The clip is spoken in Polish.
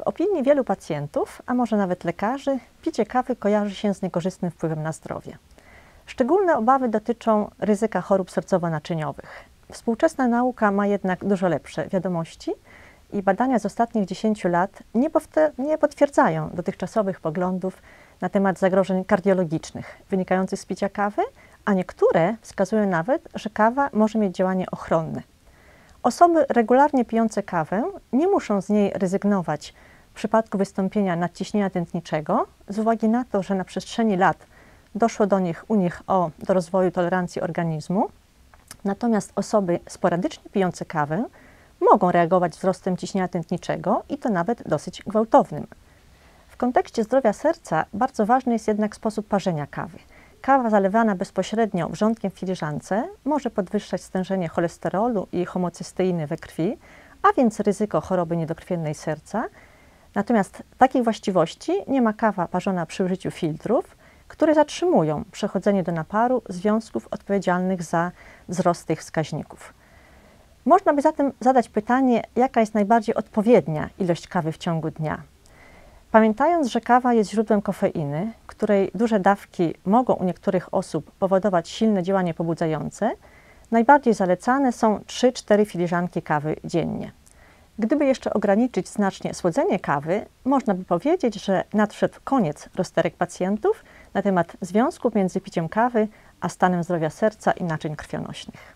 opinii wielu pacjentów, a może nawet lekarzy, picie kawy kojarzy się z niekorzystnym wpływem na zdrowie. Szczególne obawy dotyczą ryzyka chorób sercowo-naczyniowych. Współczesna nauka ma jednak dużo lepsze wiadomości i badania z ostatnich 10 lat nie potwierdzają dotychczasowych poglądów na temat zagrożeń kardiologicznych wynikających z picia kawy, a niektóre wskazują nawet, że kawa może mieć działanie ochronne. Osoby regularnie pijące kawę nie muszą z niej rezygnować w przypadku wystąpienia nadciśnienia tętniczego z uwagi na to, że na przestrzeni lat doszło u nich do rozwoju tolerancji organizmu. Natomiast osoby sporadycznie pijące kawę mogą reagować wzrostem ciśnienia tętniczego i to nawet dosyć gwałtownym. W kontekście zdrowia serca bardzo ważny jest jednak sposób parzenia kawy. Kawa zalewana bezpośrednio wrzątkiem w filiżance może podwyższać stężenie cholesterolu i homocysteiny we krwi, a więc ryzyko choroby niedokrwiennej serca. Natomiast takich właściwości nie ma kawa parzona przy użyciu filtrów, które zatrzymują przechodzenie do naparu związków odpowiedzialnych za wzrost tych wskaźników. Można by zatem zadać pytanie, jaka jest najbardziej odpowiednia ilość kawy w ciągu dnia. Pamiętając, że kawa jest źródłem kofeiny, której duże dawki mogą u niektórych osób powodować silne działanie pobudzające, najbardziej zalecane są 3-4 filiżanki kawy dziennie. Gdyby jeszcze ograniczyć znacznie słodzenie kawy, można by powiedzieć, że nadszedł koniec rozterek pacjentów na temat związków między piciem kawy a stanem zdrowia serca i naczyń krwionośnych.